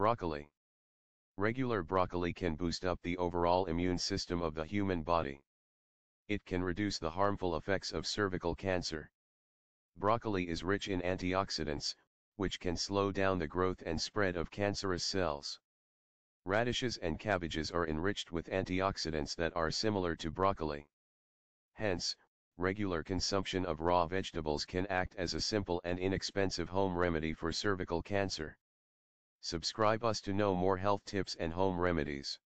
Broccoli. Regular broccoli can boost up the overall immune system of the human body. It can reduce the harmful effects of cervical cancer. Broccoli is rich in antioxidants, which can slow down the growth and spread of cancerous cells. Radishes and cabbages are enriched with antioxidants that are similar to broccoli. Hence, regular consumption of raw vegetables can act as a simple and inexpensive home remedy for cervical cancer. Subscribe us to know more health tips and home remedies.